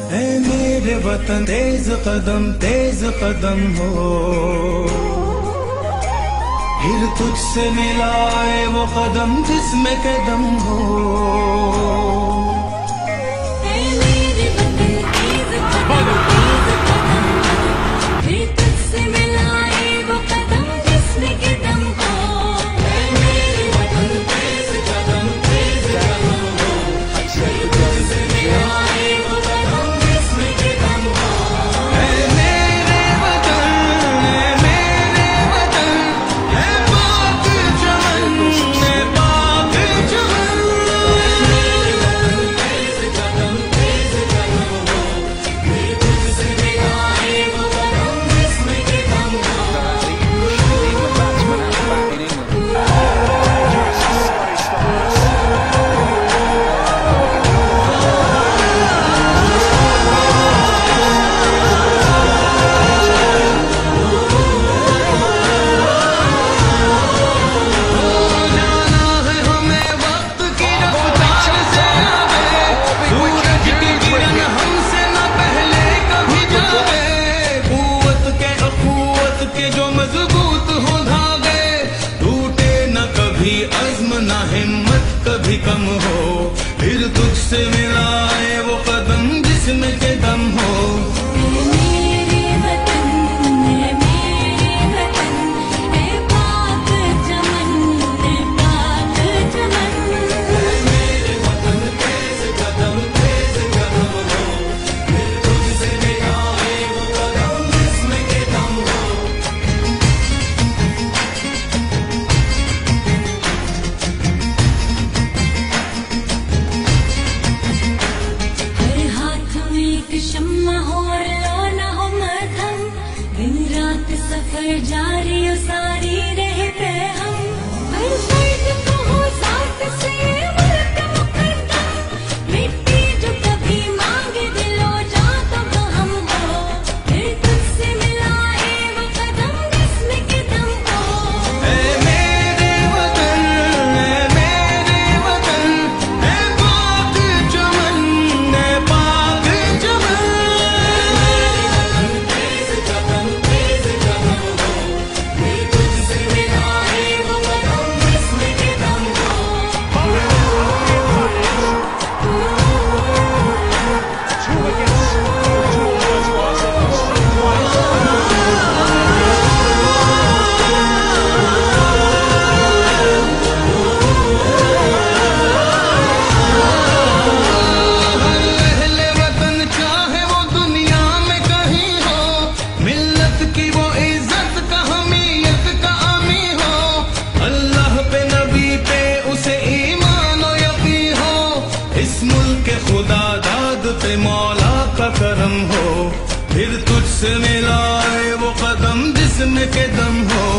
ऐ मेरे वतन तेज कदम हो, फिर तुझसे मिलाए वो कदम जिसमें कदम हो। कभी कम हो, फिर तुझसे मिलाए वो कदम जिसमें के दम हो। मेरे वतन है पाक चमन, है पाक चमन। मेरे वतन तेज कदम हो, फिर तुझसे मिलाए वो कदम जिसमें के दम हो। शम्मा हो और लौना हो मरहम, दिन रात सफर जारी हो सारी रहे हम। हर फर्द को हो साथ से मुल्क मुकद्दम, मिट्टी जो कभी मांगे दिलो जा तो हम हो, फिर तुझसे मिलाए वो कदम जिसमें के दम हो। मेरे वतन है पाक चमन, है पाक चमन। खुदा दाद पे मौला का करम हो, फिर तुझसे मिलाए वो कदम जिसमें के दम हो।